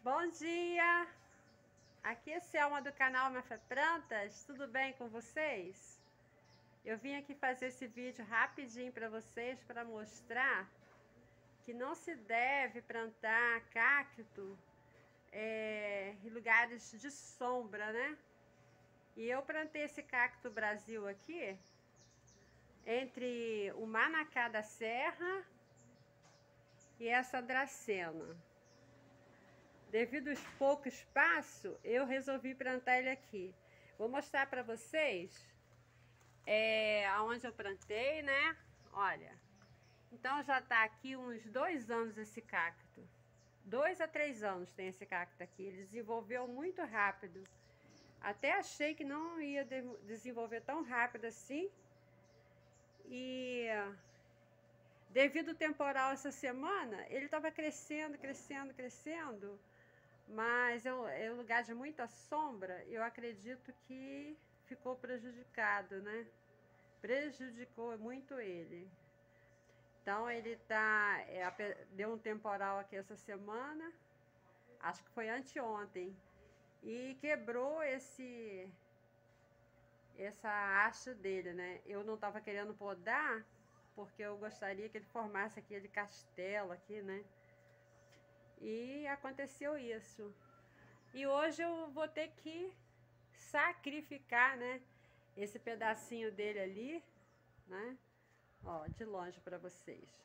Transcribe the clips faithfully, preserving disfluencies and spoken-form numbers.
Bom dia! Aqui é Selma do canal Mafé Plantas, tudo bem com vocês? Eu vim aqui fazer esse vídeo rapidinho para vocês para mostrar que não se deve plantar cacto é, em lugares de sombra, né? E eu plantei esse cacto Brasil aqui entre o Manacá da Serra e essa Dracena. Devido ao pouco espaço, eu resolvi plantar ele aqui. Vou mostrar para vocês é, aonde eu plantei, né? Olha, então já tá aqui uns dois anos esse cacto. Dois a três anos tem esse cacto aqui. Ele desenvolveu muito rápido. Até achei que não ia de desenvolver tão rápido assim. E devido ao temporal essa semana, ele estava crescendo, crescendo, crescendo. Mas é um lugar de muita sombra, eu acredito que ficou prejudicado, né? Prejudicou muito ele. Então ele tá, é, deu um temporal aqui essa semana, acho que foi anteontem, e quebrou esse, essa haste dele, né? Eu não tava querendo podar, porque eu gostaria que ele formasse aquele castelo aqui, né? E aconteceu isso. E hoje eu vou ter que sacrificar, né, esse pedacinho dele ali, né? Ó, de longe para vocês.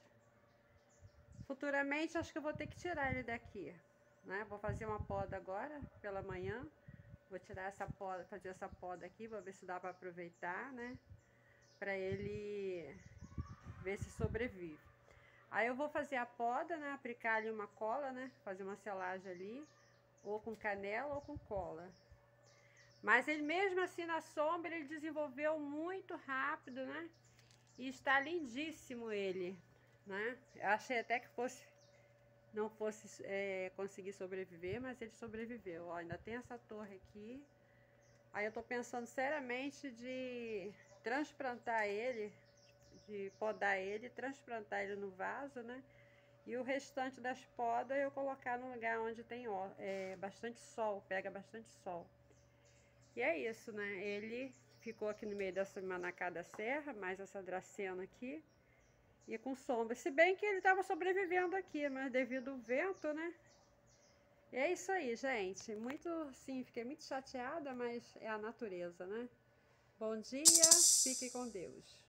Futuramente acho que eu vou ter que tirar ele daqui, né? Vou fazer uma poda agora pela manhã. Vou tirar essa poda, fazer essa poda aqui, vou ver se dá para aproveitar, né? Para ele ver se sobrevive. Aí eu vou fazer a poda, né? Aplicar ali uma cola, né? Fazer uma selagem ali, ou com canela ou com cola. Mas ele mesmo assim na sombra ele desenvolveu muito rápido, né? E está lindíssimo ele, né? Eu achei até que fosse não fosse é, conseguir sobreviver, mas ele sobreviveu. Ó, ainda tem essa torre aqui. Aí eu tô pensando seriamente de transplantar ele, de podar ele, transplantar ele no vaso, né? E o restante das podas eu colocar num lugar onde tem ó, é, bastante sol, pega bastante sol. E é isso, né? Ele ficou aqui no meio dessa Manacá da Serra, mais essa Dracena aqui, e com sombra. Se bem que ele estava sobrevivendo aqui, mas devido ao vento, né? E é isso aí, gente. Muito, sim, fiquei muito chateada, mas é a natureza, né? Bom dia, fique com Deus.